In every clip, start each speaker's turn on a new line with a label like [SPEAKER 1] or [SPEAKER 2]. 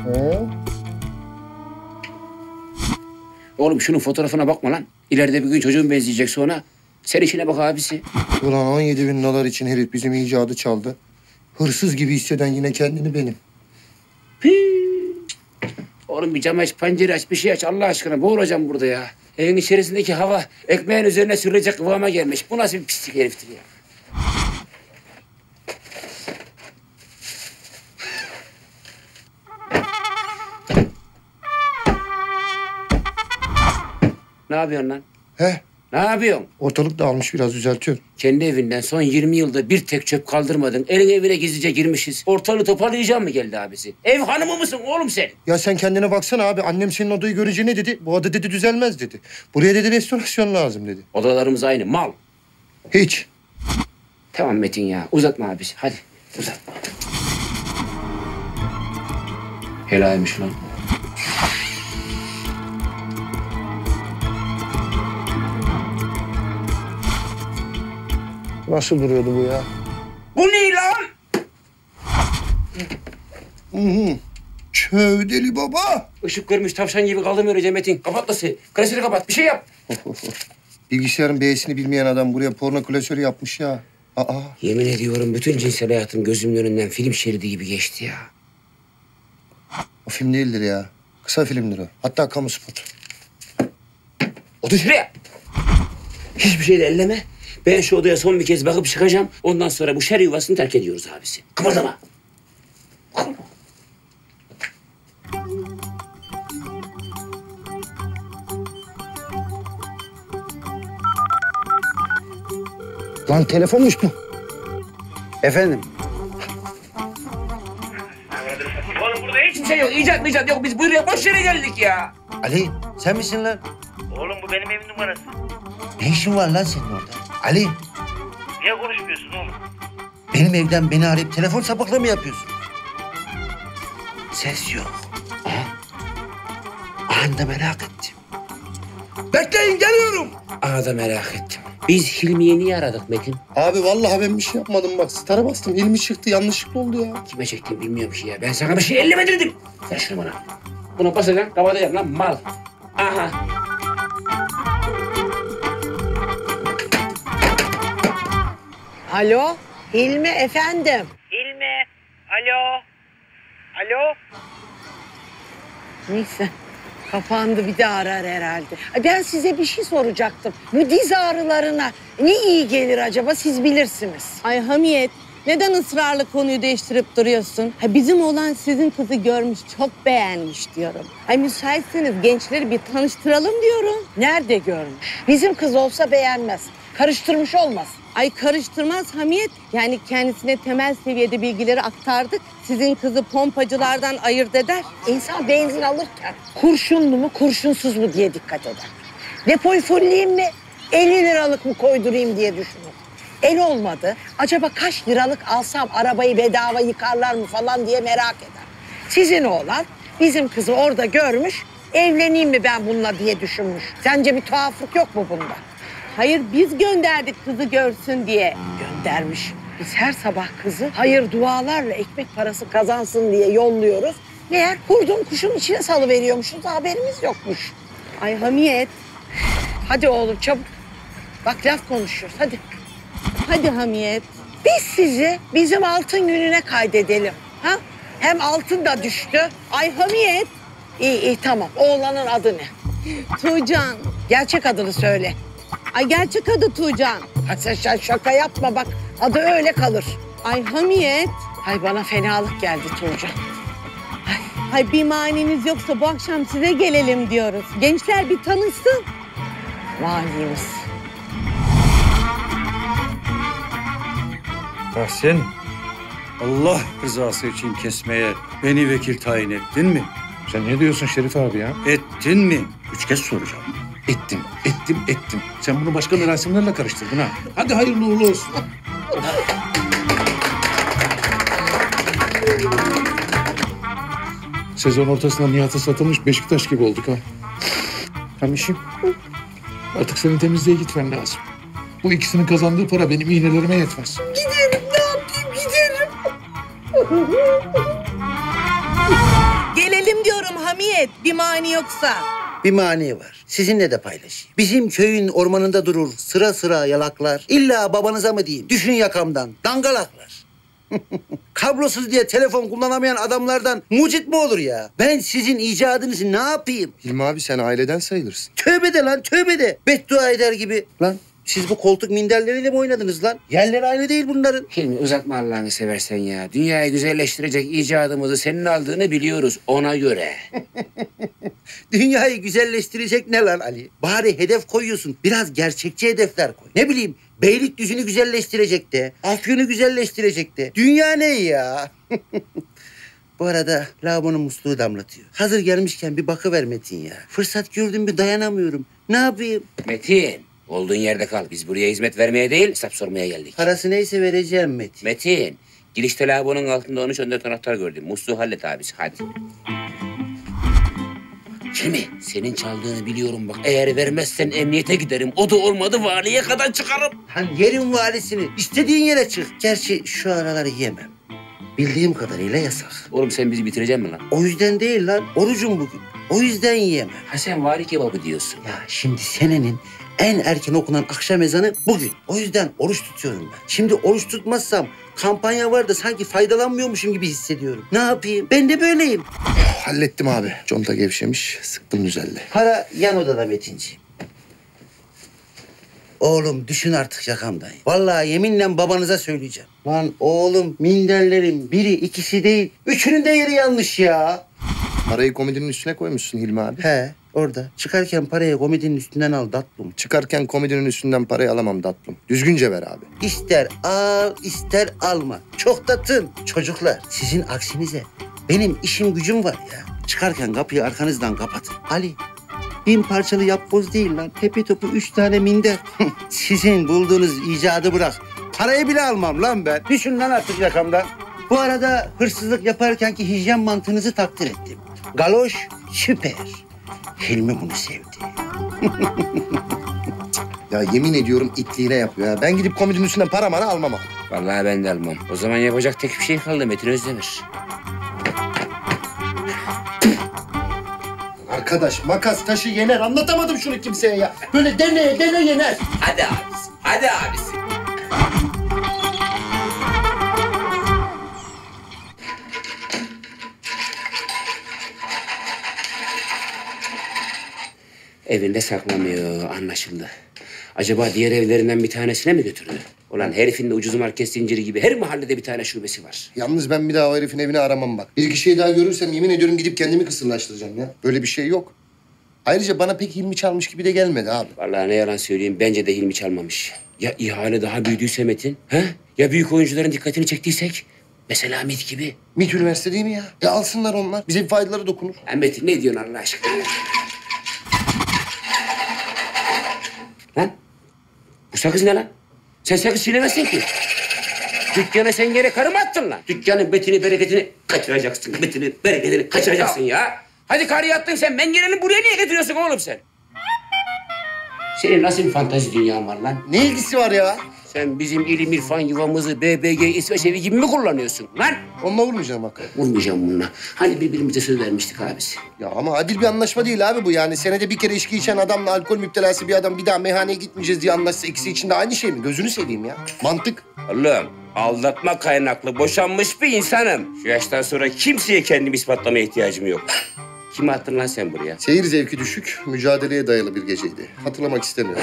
[SPEAKER 1] Oğlum şunun fotoğrafına bakma lan. İleride bir gün çocuğun benzeyecek sonra. Sen işine bak abisi.
[SPEAKER 2] Ulan 17.000 dolar için herif bizim icadı çaldı. Hırsız gibi hisseden yine kendini benim.
[SPEAKER 1] Oğlum bir cam aç, pencere aç, bir şey aç Allah aşkına. Boğulacağım burada ya. Evin içerisindeki hava ekmeğin üzerine sürülecek kıvama gelmiş. Bu nasıl bir pislik heriftir ya? Ne yapıyorsun lan?
[SPEAKER 2] He?
[SPEAKER 1] Ne yapıyorsun?
[SPEAKER 2] Ortalık dağılmış, biraz düzeltiyorum.
[SPEAKER 1] Kendi evinden son 20 yılda bir tek çöp kaldırmadın. Elin evine gizlice girmişiz. Ortalığı toparlayacağım mı geldi abisi? Ev hanımı mısın oğlum sen?
[SPEAKER 2] Ya sen kendine baksana abi. Annem senin odayı görünce ne dedi? Bu oda dedi düzelmez dedi. Buraya dedi restorasyon lazım dedi.
[SPEAKER 1] Odalarımız aynı mal.
[SPEAKER 2] Hiç.
[SPEAKER 1] Tamam Metin ya uzatma abisi hadi uzatma. Helalmiş lan.
[SPEAKER 2] Nasıl duruyordu bu ya?
[SPEAKER 1] Bu ne lan?
[SPEAKER 2] Çövdeli baba.
[SPEAKER 1] Işık görmüş tavşan gibi kaldım öylece Metin. Kapat nasıl? Klasörü kapat bir şey yap.
[SPEAKER 2] Bilgisayarın B'sini bilmeyen adam buraya porno klasörü yapmış ya. Aa.
[SPEAKER 1] Yemin ediyorum bütün cinsel hayatım gözümün önünden film şeridi gibi geçti ya.
[SPEAKER 2] O film değildir ya. Kısa filmdir o. Hatta kamu spotu.
[SPEAKER 1] Otur şuraya. Hiçbir şey de elleme. Ben şu odaya son bir kez bakıp çıkacağım. Ondan sonra bu şer yuvasını terk ediyoruz abisi. Kıpırdama.
[SPEAKER 2] Lan telefonmuş bu.
[SPEAKER 3] Efendim?
[SPEAKER 1] Oğlum burada hiçbir şey yok. İcat yok. Biz buraya boş yere geldik ya.
[SPEAKER 3] Ali, sen misin lan?
[SPEAKER 4] Oğlum bu benim evim numarası.
[SPEAKER 3] Ne işin var lan senin orada? Ali,
[SPEAKER 4] Niye konuşmuyorsun oğlum?
[SPEAKER 3] benim evden beni arayıp telefon sapıklığı mı yapıyorsun? Ses yok. Anda merak ettim. Bekleyin, geliyorum.
[SPEAKER 1] Ana da merak ettim. Biz Hilmi'yi niye aradık Metin?
[SPEAKER 2] Abi vallahi ben bir şey yapmadım bak. Star'a bastım. Hilmi çıktı. Yanlışlıkla oldu ya.
[SPEAKER 1] Kime çektim bilmiyorum ki ya. Ben sana bir şey elleme dedim. Ver şunu bana. Bunu basacaksın, kapatacaksın lan mal. Aha.
[SPEAKER 5] Alo, Hilmi efendim.
[SPEAKER 4] Hilmi. Alo. Alo.
[SPEAKER 5] Neyse, kapandı bir daha arar herhalde. Ben size bir şey soracaktım. Bu diz ağrılarına ne iyi gelir acaba siz bilirsiniz.
[SPEAKER 6] Ay Hamiyet, neden ısrarla konuyu değiştirip duruyorsun? Bizim oğlan sizin kızı görmüş, çok beğenmiş diyorum. Müsaitseniz gençleri bir tanıştıralım diyorum.
[SPEAKER 5] Nerede görmüş? Bizim kız olsa beğenmez. Karıştırmış olmasın.
[SPEAKER 6] Ay karıştırmaz Hamiyet. Yani kendisine temel seviyede bilgileri aktardık. Sizin kızı pompacılardan ayırt eder.
[SPEAKER 5] İnsan benzin alırken kurşunlu mu kurşunsuz mu diye dikkat eder. Depoyu fulleyeyim mi 50 liralık mı koydurayım diye düşünür. El olmadı. Acaba kaç liralık alsam arabayı bedava yıkarlar mı falan diye merak eder. Sizin oğlan bizim kızı orada görmüş, evleneyim mi ben bununla diye düşünmüş. Sence bir tuhaflık yok mu bunda?
[SPEAKER 6] Hayır, biz gönderdik kızı görsün diye.
[SPEAKER 5] Göndermiş. Biz her sabah kızı hayır dualarla ekmek parası kazansın diye yolluyoruz. Meğer kurdun kuşun içine salıveriyormuşuz, haberimiz yokmuş.
[SPEAKER 6] Ay Hamiyet,
[SPEAKER 5] Hadi oğlum çabuk. Bak laf konuşuyoruz hadi.
[SPEAKER 6] hadi Hamiyet.
[SPEAKER 5] Biz sizi bizim altın gününe kaydedelim. Ha? Hem altın da düştü.
[SPEAKER 6] Ay Hamiyet,
[SPEAKER 5] İyi tamam. Oğlanın adı ne?
[SPEAKER 6] Tuğcan.
[SPEAKER 5] Gerçek adını söyle.
[SPEAKER 6] Ay gerçek adı Tuğcan.
[SPEAKER 5] Ha, sen şaka yapma bak. Adı öyle kalır.
[SPEAKER 6] Ay Hamiyet.
[SPEAKER 5] Ay bana fenalık geldi Tuğcan.
[SPEAKER 6] Ay bir maniniz yoksa bu akşam size gelelim diyoruz. Gençler bir tanışsın.
[SPEAKER 5] Manimiz.
[SPEAKER 7] Tahsin, Allah rızası için kesmeye beni vekil tayin ettin mi?
[SPEAKER 8] Sen ne diyorsun Şerif abi ya?
[SPEAKER 7] Ettin mi? 3 kez soracağım.
[SPEAKER 8] Ettim. Sen bunu başka merasimlerle karıştırdın ha. Hadi hayırlı uğurlu olsun. Sezon ortasında Nihat'a satılmış Beşiktaş gibi olduk ha. Hamişim, artık senin temizliğe gitmen lazım. Bu ikisinin kazandığı para benim iğnelerime yetmez.
[SPEAKER 5] Giderim ne yapayım giderim.
[SPEAKER 6] Gelelim paylaşayım diyorum Hamiyet. Bir mani yoksa.
[SPEAKER 3] Bir mani var. Sizinle de paylaşayım. Bizim köyün ormanında durur sıra sıra yalaklar. İlla babanıza mı diyeyim? Düşün yakamdan. Dangalaklar. Kablosuz diye telefon kullanamayan adamlardan mucit mi olur ya? Ben sizin icadınızı ne yapayım?
[SPEAKER 2] Hilmi abi sen aileden sayılırsın.
[SPEAKER 3] Tövbe de lan tövbe de. Beddua eder gibi. Lan siz bu koltuk minderleriyle mi oynadınız lan? Yerleri aynı değil bunların.
[SPEAKER 1] Hilmi uzatma Allah'ını seversen ya. Dünyayı güzelleştirecek icadımızı senin aldığını biliyoruz ona göre.
[SPEAKER 3] Dünyayı güzelleştirecek ne lan Ali? Bari hedef koyuyorsun. Biraz gerçekçi hedefler koy. Ne bileyim Beylikdüzü'nü güzelleştirecek de. Afyon'u güzelleştirecek de. Dünya ne ya? Bu arada lavabonun musluğu damlatıyor. Hazır gelmişken bir bakıver Metin ya. Fırsat gördüm bir dayanamıyorum. Ne yapayım?
[SPEAKER 1] Metin, olduğun yerde kal. Biz buraya hizmet vermeye değil, hesap sormaya geldik.
[SPEAKER 3] Parası neyse vereceğim Metin.
[SPEAKER 1] Metin, girişte lavabonun altında 13-14 anahtar gördüm. Musluğu hallet abisi, hadi. Hilmi, senin çaldığını biliyorum bak. Eğer vermezsen emniyete giderim. O da olmadı valiye kadar çıkarım.
[SPEAKER 3] Hani yerin valisini istediğin yere çık. Gerçi şu araları yemem. Bildiğim kadarıyla yasak.
[SPEAKER 1] Oğlum sen bizi bitireceksin mi lan?
[SPEAKER 3] O yüzden değil lan. Orucum bugün. O yüzden yiyemem.
[SPEAKER 1] Ha sen vali kebabı diyorsun.
[SPEAKER 3] Ya şimdi senenin en erken okunan akşam ezanı bugün. O yüzden oruç tutuyorum ben. Şimdi oruç tutmazsam kampanya var da sanki faydalanmıyormuşum gibi hissediyorum. Ne yapayım? Ben de böyleyim.
[SPEAKER 2] Hallettim abi. Conta gevşemiş. Sıktım güzelle.
[SPEAKER 3] Para yan odada Metinciğim. Oğlum düşün artık yakamdan. Vallahi yeminle babanıza söyleyeceğim. Lan oğlum minderlerin biri ikisi değil. Üçünün de yeri yanlış ya.
[SPEAKER 2] Parayı komodinin üstüne koymuşsun Hilmi abi.
[SPEAKER 3] He orada. Çıkarken parayı komedinin üstünden al tatlım.
[SPEAKER 2] Çıkarken komodinin üstünden parayı alamam tatlım. Düzgünce ver abi.
[SPEAKER 3] İster al ister alma. Çok da tın. Çocuklar sizin aksinize benim işim gücüm var ya. Çıkarken kapıyı arkanızdan kapatın. Ali 1000 parçalı yapboz değil lan. Tepe topu 3 tane minder. Sizin bulduğunuz icadı bırak. Parayı bile almam lan ben. Düşün lan artık yakamdan. Bu arada hırsızlık yaparkenki hijyen mantığınızı takdir ettim. Galoş süper. Hilmi bunu sevdi.
[SPEAKER 2] Ya yemin ediyorum itliğine yapıyor ya. Ben gidip komodinin üstünden para mara almam abi.
[SPEAKER 1] Vallahi ben de almam. O zaman yapacak tek bir şey kaldı Metin Özdemir.
[SPEAKER 2] Arkadaş makas taşı yener. Anlatamadım şunu kimseye ya. Böyle dene yener.
[SPEAKER 1] Hadi abisi, hadi abisi. Evinde saklamıyor, anlaşıldı. Acaba diğer evlerinden bir tanesine mi götürdü? Ulan herifin de ucuz market zinciri gibi her mahallede bir tane şubesi var.
[SPEAKER 2] Yalnız ben bir daha o herifin evini aramam bak. Bir kişiyi daha görürsem yemin ediyorum gidip kendimi kısırlaştıracağım ya. Böyle bir şey yok. Ayrıca bana pek Hilmi çalmış gibi de gelmedi abi.
[SPEAKER 1] Vallahi ne yalan söyleyeyim, bence de Hilmi çalmamış. Ya ihale daha büyüdüyse Metin? He? Ya büyük oyuncuların dikkatini çektiysek? Mesela MİT gibi.
[SPEAKER 2] MİT üniversite değil mi ya? Ya alsınlar onlar. Bize bir faydaları dokunur.
[SPEAKER 1] Ha Metin ne diyorsun Allah aşkına? Lan? Bu sakız ne lan? Sen sakız çiğnemezsin ki. Dükkana sen yere karı mı attın lan? Dükkanın betini bereketini kaçıracaksın. Betini bereketini kaçıracaksın ya. Hadi karı yattın sen. Mengerenin buraya niye getiriyorsun oğlum sen? Senin nasıl bir fantezi dünyan var lan?
[SPEAKER 2] Ne ilgisi var ya?
[SPEAKER 1] Sen bizim ilim irfan yuvamızı BBG İsveç evi gibi mi kullanıyorsun lan?
[SPEAKER 2] Onunla vurmayacağım bak.
[SPEAKER 1] Vurmayacağım bununla. Hani birbirimize söz vermiştik abisi.
[SPEAKER 2] Ya ama adil bir anlaşma değil abi bu yani. Senede bir kere içki içen adamla alkol müptelası bir adam bir daha meyhaneye gitmeyeceğiz diye anlaşsa ikisi için de aynı şey mi? Gözünü seveyim ya. Mantık.
[SPEAKER 1] Oğlum aldatma kaynaklı boşanmış bir insanım. Şu yaştan sonra kimseye kendimi ispatlamaya ihtiyacım yok. Kimi attın lan sen buraya?
[SPEAKER 2] Seyir zevki düşük, mücadeleye dayalı bir geceydi. Hatırlamak istemiyorum.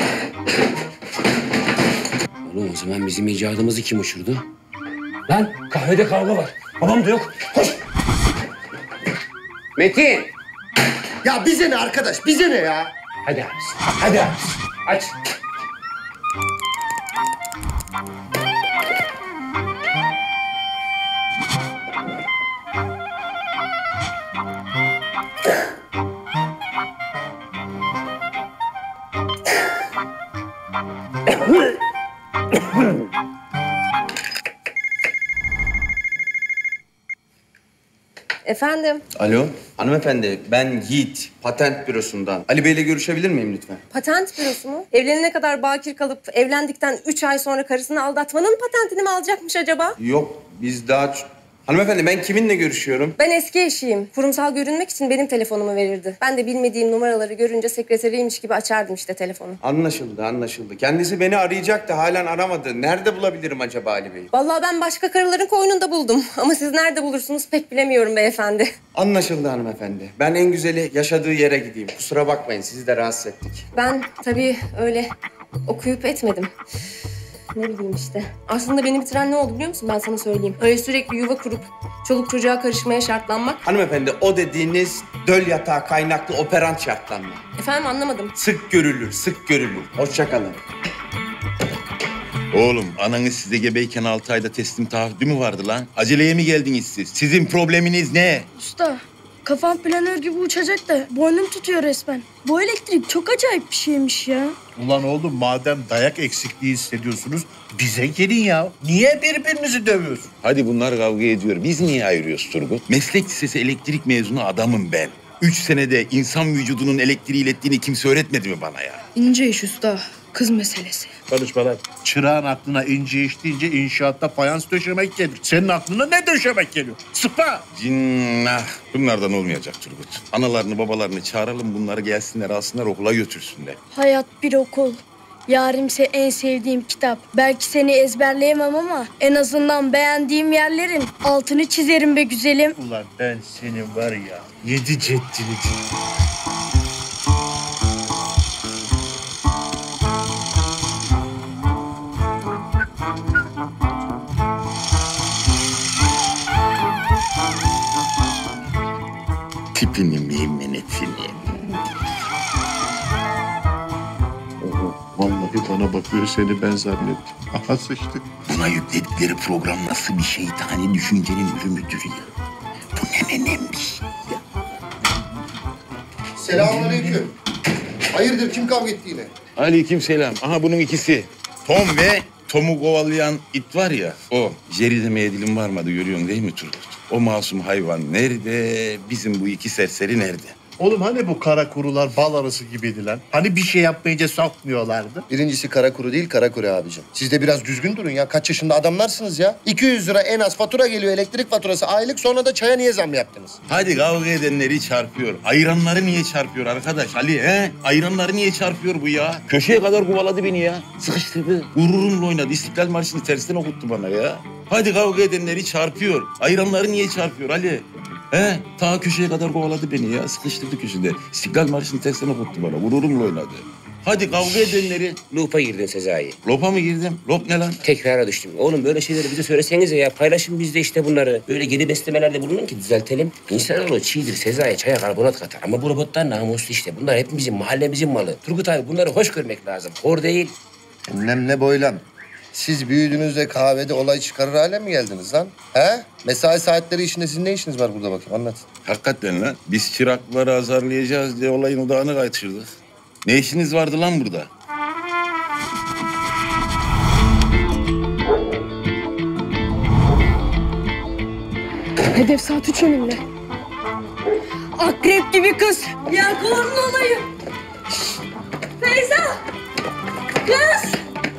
[SPEAKER 1] Oğlum o zaman bizim icadımızı kim uçurdu? Lan kahvede kavga var. Babam da yok. Koş. Metin.
[SPEAKER 2] Ya bize ne arkadaş, bize ne ya?
[SPEAKER 1] Hadi abisi. Hadi abisi. Aç.
[SPEAKER 9] Efendim,
[SPEAKER 10] Alo, hanımefendi. Ben Yiğit, patent bürosundan. Ali Bey'le görüşebilir miyim lütfen?
[SPEAKER 9] patent bürosu mu? Evlenene kadar bakir kalıp evlendikten 3 ay sonra karısını aldatmanın patentini mi alacakmış acaba?
[SPEAKER 10] Yok, biz daha Hanımefendi ben kiminle görüşüyorum?
[SPEAKER 9] Ben eski eşiyim. Kurumsal görünmek için benim telefonumu verirdi. Ben de bilmediğim numaraları görünce sekreteriymiş gibi açardım işte telefonu.
[SPEAKER 10] Anlaşıldı, anlaşıldı. Kendisi beni arayacaktı, halen aramadı. Nerede bulabilirim acaba Ali Bey?
[SPEAKER 9] Vallahi ben başka karıların koynunda buldum. Ama siz nerede bulursunuz pek bilemiyorum beyefendi.
[SPEAKER 10] Anlaşıldı hanımefendi. Ben en güzeli yaşadığı yere gideyim. Kusura bakmayın, sizi de rahatsız ettik.
[SPEAKER 9] Ben tabii öyle okuyup etmedim. Ne bileyim işte. Aslında beni bitiren ne oldu biliyor musun? Ben sana söyleyeyim. Öyle sürekli yuva kurup çoluk çocuğa karışmaya şartlanmak.
[SPEAKER 10] Hanımefendi o dediğiniz döl yatağı kaynaklı operant şartlanma.
[SPEAKER 9] Efendim anlamadım.
[SPEAKER 10] Sık görülür, sık görülür. Hoşça kalın.
[SPEAKER 11] Oğlum ananız size gebeyken 6 ayda teslim taahhüdü mü vardı lan? Aceleye mi geldiniz siz? Sizin probleminiz ne?
[SPEAKER 12] Usta, kafam planör gibi uçacak da boynum tutuyor resmen. Bu elektrik çok acayip bir şeymiş ya.
[SPEAKER 13] Ulan oğlum madem dayak eksikliği hissediyorsunuz bize gelin ya. Niye birbirinizi dövüyorsun?
[SPEAKER 11] Hadi bunlar kavga ediyor. Biz niye ayırıyoruz Turgut? Meslek lisesi elektrik mezunu adamım ben. 3 senede insan vücudunun elektriği ilettiğini kimse öğretmedi mi bana ya?
[SPEAKER 12] İnce iş usta, kız meselesi.
[SPEAKER 13] Konuşma lan. Çırağın aklına ince iş deyince inşaatta fayans döşemek gelir. Senin aklına ne döşemek geliyor? Sıpa!
[SPEAKER 11] Cinnah. Bunlardan olmayacak Turgut. Analarını babalarını çağıralım, bunları gelsinler alsınlar okula götürsünler.
[SPEAKER 12] Hayat bir okul. Yarimse en sevdiğim kitap. Belki seni ezberleyemem ama en azından beğendiğim yerlerin altını çizerim be güzelim.
[SPEAKER 13] Ulan ben senin var ya 7 ceddini.
[SPEAKER 11] Tipini meymenetini.
[SPEAKER 13] Vallahi bana bakıyor seni ben zannettim. Aha sıçtık.
[SPEAKER 11] Buna yükledikleri program nasıl bir şeytani düşüncenin ürünüdür ya. Bu ne bir şey ya.
[SPEAKER 2] Selamünaleyküm. Hayırdır kim kavga etti yine?
[SPEAKER 11] Aleykümselam. Aha bunun ikisi. Tom ve Tom'u kovalayan it var ya o. Jerry demeye dilim varmadı görüyorsun değil mi Turgut? O masum hayvan nerede? Bizim bu iki serseri nerede?
[SPEAKER 13] Oğlum hani bu kara kurular bal arısı gibiydi lan? Hani bir şey yapmayınca sokmuyorlardı?
[SPEAKER 2] Birincisi kara kuru değil kara kuru abicim. Siz de biraz düzgün durun ya. Kaç yaşında adamlarsınız ya. 200 lira en az fatura geliyor elektrik faturası aylık, sonra da çaya niye zam yaptınız?
[SPEAKER 11] Hadi kavga edenleri çarpıyor. Ayranları niye çarpıyor arkadaş Ali he? Ayranları niye çarpıyor bu ya? Köşeye kadar kovaladı beni ya. Sıkıştırdı. Gururumla oynadı. İstiklal Marşı'nı tersten okuttu bana ya. Hadi kavga edenleri çarpıyor. Ayranları niye çarpıyor Ali? He? Ta köşeye kadar kovaladı beni ya. Sıkıştırdı köşede. İstiklal Marşı'nı tersten okuttu bana. Gururumla oynadı. Hadi kavga edenleri...
[SPEAKER 1] Loop'a girdin Sezai.
[SPEAKER 11] Lopa mı girdim? Lop ne lan?
[SPEAKER 1] Tekrara düştüm. Oğlum böyle şeyleri bize söylesenize ya. Paylaşın biz de işte bunları. Böyle geri beslemelerde bulunun ki düzeltelim. İnsanoğlu çiğdir Sezai. Çaya karbonat katar. Ama bu robotlar namuslu işte. Bunlar hepimizin, mahallemizin malı. Turgut abi bunları hoş görmek lazım. Hor değil.
[SPEAKER 2] Bilmem ne boylam. Siz büyüdüğünüzde kahvede olay çıkarır hale mi geldiniz lan? He? Mesai saatleri işinde sizin ne işiniz var burada bakayım anlat.
[SPEAKER 11] Hakikaten lan. Biz çırakları azarlayacağız diye olayın odağını kaçırdık. Ne işiniz vardı lan burada?
[SPEAKER 12] Hedef saat 3 önümde. Akrep gibi kız. Yelkovamlı olayım. Feyza. Kız.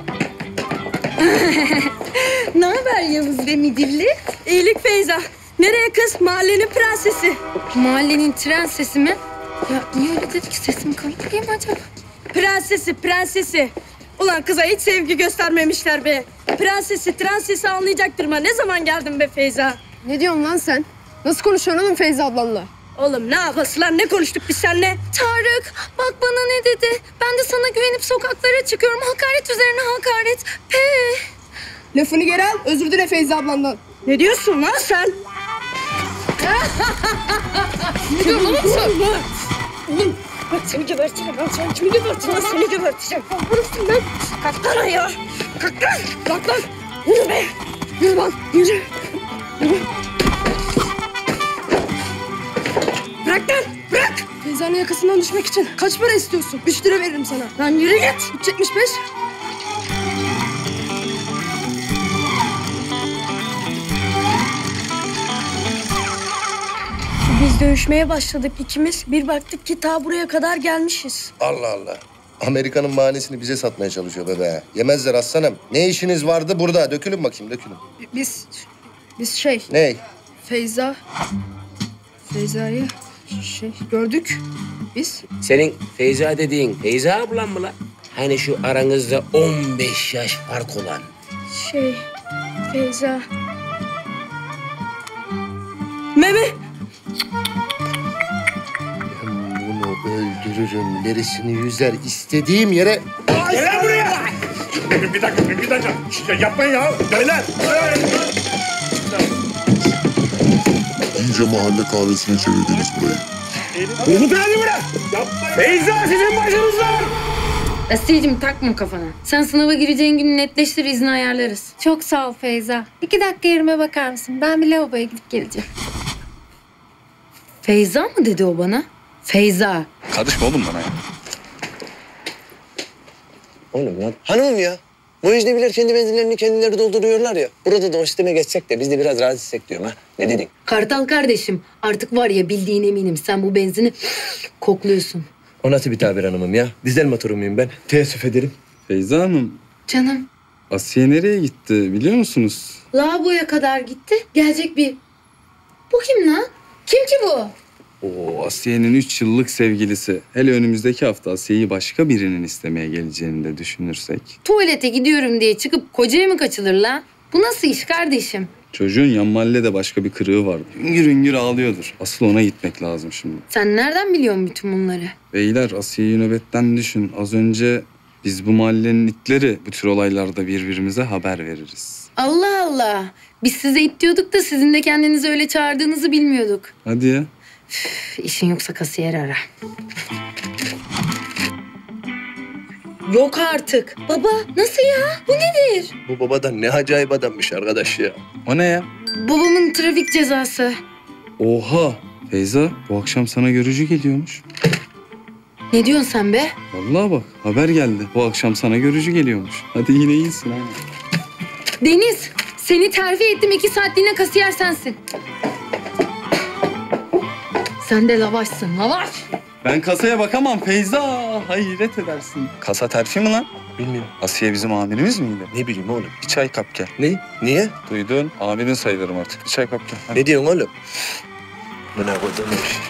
[SPEAKER 12] Ne haber Yavuz ve Midilli? İyilik Feyza. Nereye kız? Mahallenin prensesi.
[SPEAKER 14] Mahallenin tren sesi mi? Ya niye öyle dedik? Sesim komik değil mi acaba?
[SPEAKER 12] Prensesi, prensesi. Ulan kıza hiç sevgi göstermemişler be. Prensesi, transesi anlayacaktır mı? Ne zaman geldin be Feyza?
[SPEAKER 14] Ne diyorsun lan sen? Nasıl konuşuyorsun oğlum Feyza ablanla?
[SPEAKER 12] Oğlum ne yapası lan? Ne konuştuk biz seninle?
[SPEAKER 14] Tarık bak bana ne dedi? Ben de sana güvenip sokaklara çıkıyorum. Hakaret üzerine hakaret.
[SPEAKER 12] Lafını geri al. Özür dile Feyza ablandan. Ne diyorsun lan sen?
[SPEAKER 14] Ne diyorsun oğlum sen?
[SPEAKER 12] Oğlum bak seni geberteceğim. Ben sen kimi geberteceğim? Seni geberteceğim. Vurursun lan. Kalk lan ayağa. Kalk lan. Bırak lan. Yürü be. Yürü lan. Yürü. Yürü. Bırak lan. Bırak. Feyza'nın yakasından düşmek için kaç para istiyorsun? 3 lira veririm sana. Lan yürü git. 3.75. Biz dövüşmeye başladık ikimiz. Bir baktık ki ta buraya kadar gelmişiz.
[SPEAKER 2] Allah Allah. Amerika'nın mahanesini bize satmaya çalışıyor be. Yemezler aslanım. Ne işiniz vardı burada? Dökülün bakayım, dökülün.
[SPEAKER 12] Biz şey...
[SPEAKER 2] Ney?
[SPEAKER 6] Feyza'yı gördük biz.
[SPEAKER 1] Senin Feyza dediğin Feyza ablan mı lan? Hani şu aranızda 15 yaş fark olan.
[SPEAKER 14] Feyza.
[SPEAKER 6] Meme.
[SPEAKER 2] Ben bunu öldürürüm. Neresini yüzer istediğim yere...
[SPEAKER 13] Gel buraya! Bir dakika. Yapmayın ya. Beyler.
[SPEAKER 15] İyice mahalle kahvesine çevirdiniz burayı.
[SPEAKER 13] Umut hadi bırak. Feyza sizin başınızda.
[SPEAKER 14] Asiye'cim takma kafana. Sen sınava gireceğin günü netleştir, izni ayarlarız. Çok sağ ol Feyza. 2 dakika yerime bakar mısın? Ben bir lavaboya gidip geleceğim. Feyza mı dedi o bana? Feyza.
[SPEAKER 16] Karışma oğlum bana ya.
[SPEAKER 17] Oğlum lan. Hanımım ya. Bu ecnebiler kendi benzinlerini kendileri dolduruyorlar ya. Burada da o sisteme geçsek de biz de biraz rahat etsek diyorum ha. Ne dedin?
[SPEAKER 14] Kartal kardeşim, artık var ya bildiğin eminim. Sen bu benzini kokluyorsun.
[SPEAKER 17] O nasıl bir tabir hanımım ya? Dizel motoru muyum ben? Teessüf ederim.
[SPEAKER 16] Feyza Hanım,
[SPEAKER 14] Canım,
[SPEAKER 16] Asiye nereye gitti biliyor musunuz?
[SPEAKER 14] lavaboya kadar gitti. Gelecek bir... Bu kim lan? Kim ki bu?
[SPEAKER 16] Oo, Asiye'nin 3 yıllık sevgilisi. Hele önümüzdeki hafta Asiye'yi başka birinin istemeye geleceğini de düşünürsek.
[SPEAKER 14] Tuvalete gidiyorum diye çıkıp kocaya mı kaçılır lan? Bu nasıl iş kardeşim?
[SPEAKER 16] Çocuğun yan mahallede başka bir kırığı vardı. Hüngür hüngür ağlıyordur. Asıl ona gitmek lazım şimdi.
[SPEAKER 14] Sen nereden biliyorsun bütün bunları?
[SPEAKER 16] Beyler, Asiye'yi nöbetten düşün. Az önce biz bu mahallenin itleri bu tür olaylarda birbirimize haber veririz.
[SPEAKER 14] Allah Allah. Biz size it diyorduk da sizin de kendinizi öyle çağırdığınızı bilmiyorduk.
[SPEAKER 16] Hadi ya.
[SPEAKER 14] Üf, işin yoksa kasiyer ara.
[SPEAKER 6] Yok artık.
[SPEAKER 14] Baba nasıl ya? Bu nedir?
[SPEAKER 17] Bu babadan ne acayip adammış arkadaş ya.
[SPEAKER 16] O ne ya?
[SPEAKER 14] Babamın trafik cezası.
[SPEAKER 16] Oha! Feyza, bu akşam sana görücü geliyormuş.
[SPEAKER 14] Ne diyorsun sen be?
[SPEAKER 16] Vallahi bak, haber geldi. Bu akşam sana görücü geliyormuş. Hadi yine iyisin ha.
[SPEAKER 14] Deniz, seni terfi ettim. 2 saatliğine kasiyer sensin. Sen de lavaşsın, lavaş.
[SPEAKER 16] Ben kasaya bakamam Feyza. Hayret edersin. Kasa terfi mi lan?
[SPEAKER 17] Bilmiyorum.
[SPEAKER 16] Asiye bizim amirimiz miydi?
[SPEAKER 17] Ne bileyim oğlum.
[SPEAKER 16] Bir çay kap gel.
[SPEAKER 17] Ne? Niye?
[SPEAKER 16] Duydun. Amirin sayılırım artık. Bir çay kap gel. Hadi.
[SPEAKER 17] Ne diyorsun oğlum? Buna koydurmuş.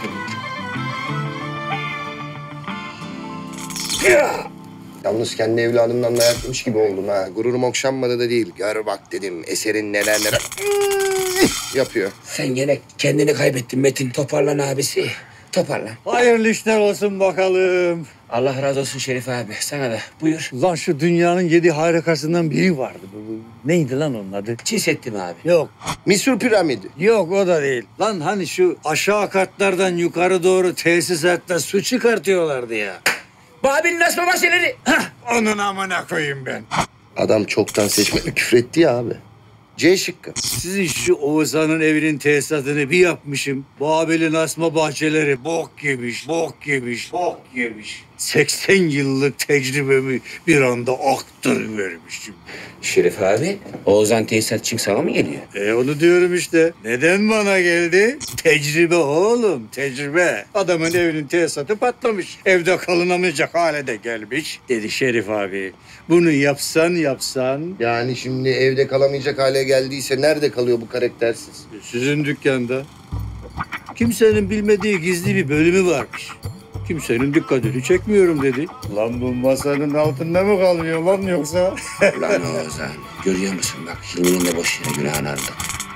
[SPEAKER 2] Yalnız kendi evladımdan dayak yemiş gibi oldum ha. Gururum okşanmadı da değil. Gör bak dedim eserin neler yapıyor.
[SPEAKER 1] Sen gene kendini kaybettin Metin. Toparlan abisi. Toparlan.
[SPEAKER 7] Hayırlı işler olsun bakalım.
[SPEAKER 1] Allah razı olsun Şerif abi. Sana da buyur.
[SPEAKER 7] Lan şu dünyanın 7 harikasından biri vardı. Neydi lan onun adı?
[SPEAKER 1] Çisettim abi.
[SPEAKER 7] Yok.
[SPEAKER 2] Misur piramidi.
[SPEAKER 7] Yok o da değil. Lan hani şu aşağı katlardan yukarı doğru tesisatta su çıkartıyorlardı ya.
[SPEAKER 1] Babil'in asma bahçeleri.
[SPEAKER 7] Hah, onun amına koyayım ben.
[SPEAKER 2] Adam çoktan seçmekle küfretti ya abi. C şıkkı.
[SPEAKER 7] Sizin şu Oğuzhan'ın evinin tesisatını bir yapmışım. Babel'in asma bahçeleri bok yemiş, bok yemiş, bok yemiş. 80 yıllık tecrübemi bir anda aktırıvermişim.
[SPEAKER 1] Şerif abi, Oğuzhan tesisatçı sana mı geliyor?
[SPEAKER 7] Onu diyorum işte. Neden bana geldi? Tecrübe oğlum, tecrübe. Adamın evinin tesisatı patlamış. Evde kalınamayacak hale de gelmiş. Dedi Şerif abi, bunu yapsan...
[SPEAKER 2] Yani şimdi evde kalamayacak hale geldiyse nerede kalıyor bu karaktersiz?
[SPEAKER 7] Sizin dükkanda. Kimsenin bilmediği gizli bir bölümü varmış. Kimsenin dikkatini çekmiyorum dedi. Lan bu masanın altında mı kalmıyor lan yoksa?
[SPEAKER 1] Lan Oğuzhan, görüyor musun bak Hilmi'nin de boş yere günahını aldık.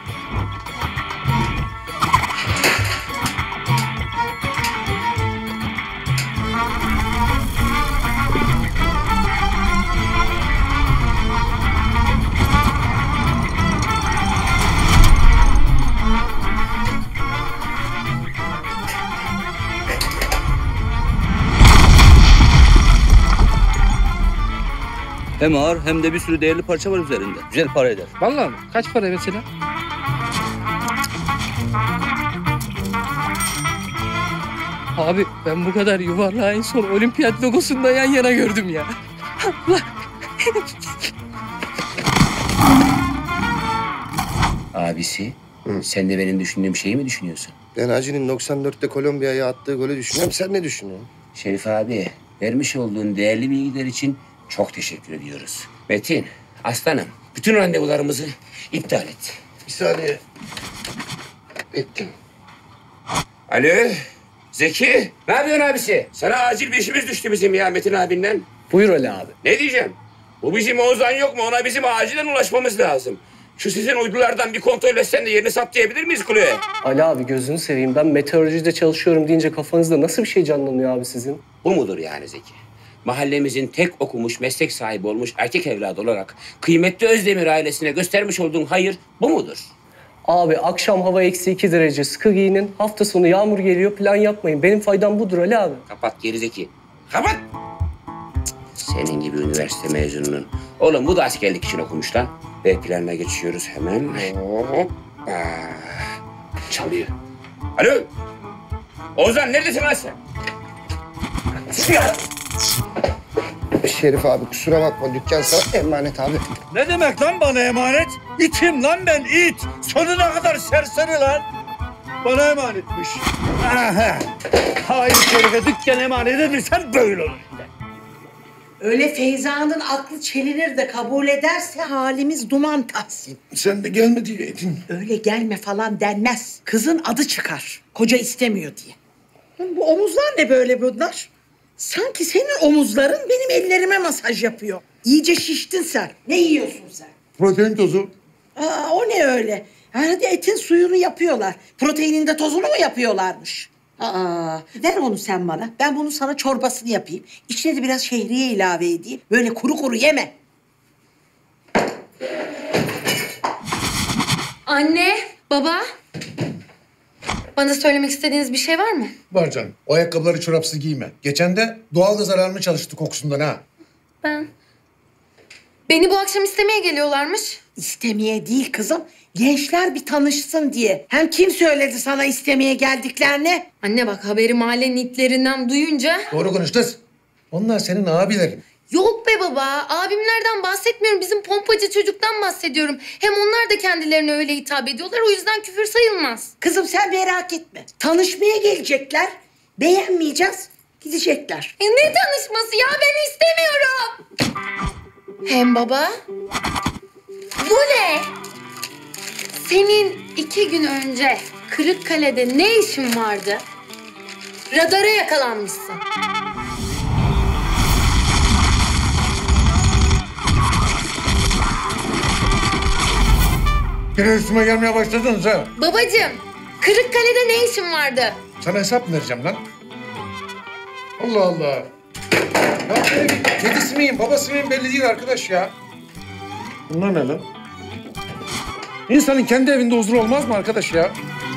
[SPEAKER 17] Hem ağır hem de bir sürü değerli parça var üzerinde. Güzel para eder.
[SPEAKER 18] Vallahi mi? Kaç para mesela? Abi ben bu kadar yuvarlağı en son olimpiyat logosunda yan yana gördüm ya. Allah.
[SPEAKER 1] Abisi, sen de benim düşündüğüm şeyi mi düşünüyorsun?
[SPEAKER 2] Ben Hacı'nın 94'te Kolombiya'ya attığı golü düşünüyorum. Sen ne düşünüyorsun?
[SPEAKER 1] Şerif abi, vermiş olduğun değerli bilgiler için çok teşekkür ediyoruz. Metin, aslanım, bütün randevularımızı iptal et.
[SPEAKER 2] Bir saniye. Ettim.
[SPEAKER 1] Alo, Zeki. Ne yapıyorsun abisi? Sana acil bir işimiz düştü bizim ya Metin abinden.
[SPEAKER 17] Buyur Ali abi.
[SPEAKER 1] Ne diyeceğim? Bu bizim Oğuzhan yok mu? Ona bizim acilen ulaşmamız lazım. Şu sizin uydulardan bir kontrol etsen de yerini saptayabilir miyiz kuleye?
[SPEAKER 17] Ali abi gözünü seveyim. Ben meteorolojide çalışıyorum deyince kafanızda nasıl bir şey canlanıyor abi sizin?
[SPEAKER 1] Bu mudur yani Zeki? Mahallemizin tek okumuş, meslek sahibi olmuş erkek evladı olarak kıymetli Özdemir ailesine göstermiş olduğun hayır bu mudur?
[SPEAKER 17] Abi akşam hava -2 derece, sıkı giyinin. Hafta sonu yağmur geliyor, plan yapmayın. Benim faydam budur Ali abi.
[SPEAKER 1] Kapat geri Zeki. Kapat! Senin gibi üniversite mezununun. Oğlum bu da askerlik için okumuş lan. B planına geçiyoruz hemen. Hoppa. Çalıyor. Alo. Ozan neredesin lan sen?
[SPEAKER 2] Şerif abi kusura bakma dükkan sana emanet abi.
[SPEAKER 7] Ne demek lan bana emanet? İtim lan ben it. Sonuna kadar serseri lan. Bana emanetmiş. Aha. Hayır Şerife dükkan emanet edilsen böyle olur işte.
[SPEAKER 5] Öyle Feyza'nın aklı çelinir de kabul ederse halimiz duman Tahsin.
[SPEAKER 15] Sen de gelme diyeydin.
[SPEAKER 5] Öyle gelme falan denmez. Kızın adı çıkar. Koca istemiyor diye. Lan bu omuzlar ne böyle bunlar? Sanki senin omuzların benim ellerime masaj yapıyor. İyice şiştin sen. Ne yiyorsun sen?
[SPEAKER 15] Protein tozu.
[SPEAKER 5] Aa, o ne öyle? Herhalde etin suyunu yapıyorlar. Proteinin de tozunu mu yapıyorlarmış? Aa, ver onu sen bana. Ben bunu sana çorbasını yapayım. İçine de biraz şehriye ilave edeyim. Böyle kuru kuru yeme.
[SPEAKER 14] Anne, baba. Bana söylemek istediğiniz bir şey var mı?
[SPEAKER 13] Var canım. O ayakkabıları çorapsız giyme. Geçen de doğalgaz alarmı çalıştı kokusundan ha.
[SPEAKER 14] Beni bu akşam istemeye geliyorlarmış.
[SPEAKER 5] İstemeye değil kızım. Gençler bir tanışsın diye. Hem kim söyledi sana istemeye geldiklerini?
[SPEAKER 14] Anne bak haberi mahallenin itlerinden duyunca...
[SPEAKER 13] Doğru konuş kız. Onlar senin abilerin.
[SPEAKER 14] Yok be baba, abimlerden bahsetmiyorum. Bizim pompacı çocuktan bahsediyorum. Hem onlar da kendilerine öyle hitap ediyorlar. O yüzden küfür sayılmaz.
[SPEAKER 5] Kızım sen merak etme. Tanışmaya gelecekler. Beğenmeyeceğiz. Gidecekler.
[SPEAKER 14] Ne tanışması ya? Ben istemiyorum. Hem baba... Bu ne? Senin 2 gün önce Kırıkkale'de ne işin vardı? Radara yakalanmışsın.
[SPEAKER 13] Yine üstüme gelmeye başladınız ha.
[SPEAKER 14] Babacığım, Kırıkkale'de ne işin vardı?
[SPEAKER 13] Sana hesap mı vereceğim lan? Allah Allah. Ya benim kedisi miyim, babası mıyım belli değil arkadaş ya. Bunlar ne lan? İnsanın kendi evinde huzuru olmaz mı arkadaş ya?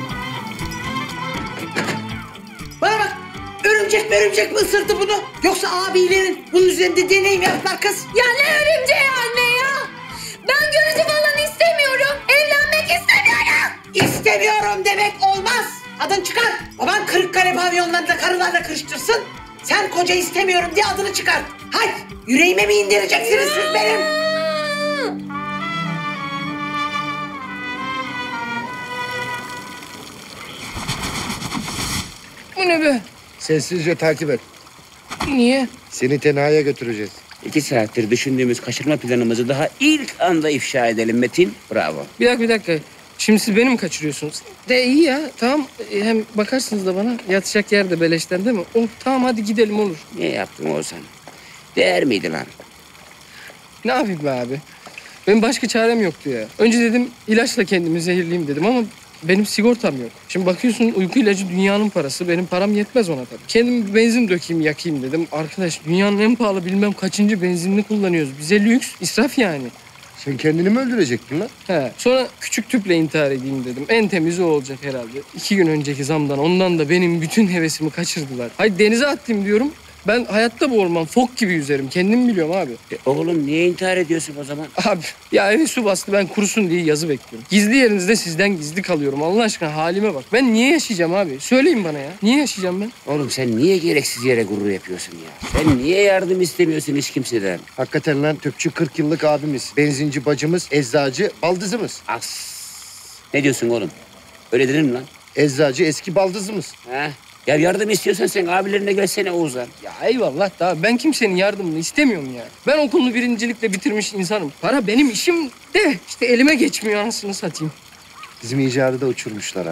[SPEAKER 5] Bana bak. Örümcek mi ısırdı bunu? Yoksa abilerin bunun üzerinde deney mi yaptılar kız?
[SPEAKER 14] Ya ne örümceği anne ya? Ben görücü falan istemiyorum. Evlenmek istemiyorum.
[SPEAKER 5] İstemiyorum demek olmaz. Adını çıkar. Baban Kırıkkale pavyonlarında karılarla karıştırsın. Sen koca istemiyorum diye adını çıkar. Haydi yüreğime mi indireceksiniz siz benim?
[SPEAKER 18] Bu ne be?
[SPEAKER 2] Sessizce takip et.
[SPEAKER 18] Niye?
[SPEAKER 2] Seni tenhaya götüreceğiz.
[SPEAKER 1] 2 saattir düşündüğümüz kaçırma planımızı daha ilk anda ifşa edelim Metin. Bravo.
[SPEAKER 18] Bir dakika. Şimdi siz beni mi kaçırıyorsunuz? De iyi ya, tamam. Hem bakarsınız da bana. Yatacak yer de beleşten değil mi? Oh, tamam hadi gidelim olur.
[SPEAKER 1] Ne yaptın Oğuzhan? Değer miydi lan?
[SPEAKER 18] Ne yapayım be abi? Benim başka çarem yoktu ya. Önce dedim ilaçla kendimi zehirleyeyim dedim ama benim sigortam yok. Şimdi bakıyorsun uyku ilacı dünyanın parası. Benim param yetmez ona tabii. Kendim bir benzin dökeyim yakayım dedim. Arkadaş dünyanın en pahalı bilmem kaçıncı benzinini kullanıyoruz. Bize lüks, israf yani.
[SPEAKER 2] Sen kendini mi öldürecektin lan?
[SPEAKER 18] He. Sonra küçük tüple intihar edeyim dedim. En temizi o olacak herhalde. 2 gün önceki zamdan ondan da benim bütün hevesimi kaçırdılar. Hayır denize attım diyorum. Ben hayatta boğulmam. Fok gibi yüzerim. Kendim biliyorum abi.
[SPEAKER 1] Oğlum niye intihar ediyorsun o zaman?
[SPEAKER 18] Abi ya evi su bastı ben kurusun diye yazı bekliyorum. Gizli yerinizde sizden gizli kalıyorum. Allah aşkına halime bak. Ben niye yaşayacağım abi? Söyleyin bana ya. Niye yaşayacağım ben?
[SPEAKER 1] Oğlum sen niye gereksiz yere gurur yapıyorsun ya? Sen niye yardım istemiyorsun hiç kimseden?
[SPEAKER 2] Hakikaten lan tüpçü 40 yıllık abimiz, benzinci bacımız, eczacı baldızımız.
[SPEAKER 1] As. Ne diyorsun oğlum? Öyle denir mi lan?
[SPEAKER 2] Eczacı eski baldızımız.
[SPEAKER 1] Ha? Ya yardım istiyorsan sen abilerine gelsene Oğuzhan.
[SPEAKER 18] Ya eyvallah da ben kimsenin yardımını istemiyorum ya. Ben okulunu birincilikle bitirmiş insanım. Para benim işim de işte elime geçmiyor anasını satayım.
[SPEAKER 2] Bizim icadı da uçurmuşlar ha.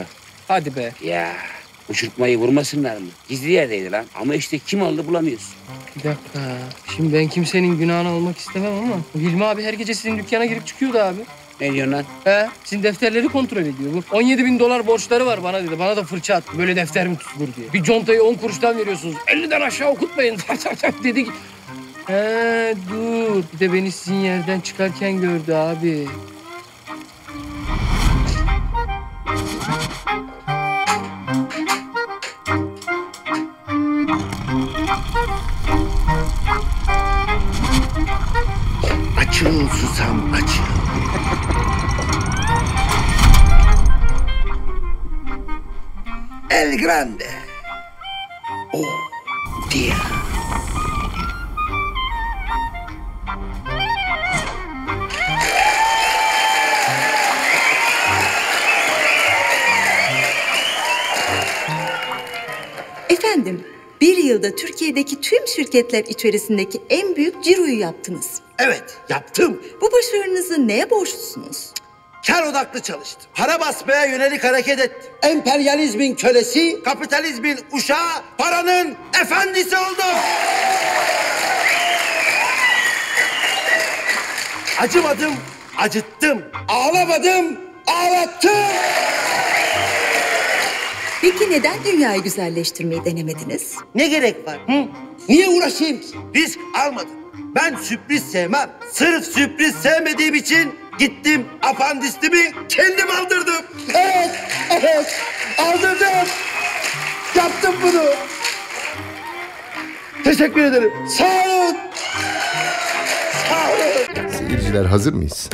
[SPEAKER 18] Hadi be.
[SPEAKER 1] Ya uçurtmayı vurmasınlar mı? Gizli yerdeydi lan. Ama işte kim aldı bulamıyorsun.
[SPEAKER 18] Bir dakika. Şimdi ben kimsenin günahını almak istemem ama bu Hilmi abi her gece sizin dükkana girip çıkıyordu abi.
[SPEAKER 1] Ne diyorsun lan?
[SPEAKER 18] He, sizin defterleri kontrol ediyor. Bu 17.000 dolar borçları var bana dedi. Bana da fırça attı. Böyle defter mi tutulur diye. Bir contayı 10 kuruştan veriyorsunuz. 50'den aşağı okutmayın. Dedi ki. He dur. Bir de beni sizin yerden çıkarken gördü abi.
[SPEAKER 3] Açıl susam açıl. El grande. Oh dear.
[SPEAKER 19] Efendim, bir yılda Türkiye'deki tüm şirketler içerisindeki en büyük ciroyu yaptınız.
[SPEAKER 3] Evet, yaptım.
[SPEAKER 19] Bu başarınızı neye borçlusunuz?
[SPEAKER 3] Kar odaklı çalıştım. Para basmaya yönelik hareket ettim. Emperyalizmin kölesi, kapitalizmin uşağı, paranın efendisi oldum. Acımadım, acıttım. Ağlamadım, ağlattım.
[SPEAKER 19] Peki neden dünyayı güzelleştirmeyi denemediniz?
[SPEAKER 3] Ne gerek var? Hı? Niye uğraşayım ki? Risk almadım. Ben sürpriz sevmem. Sırf sürpriz sevmediğim için gittim apandisimi kendim aldırdım. Evet, evet. Aldırdım. Yaptım bunu. Teşekkür ederim. Sağ olun. Sağ olun.
[SPEAKER 2] Seyirciler hazır mıyız?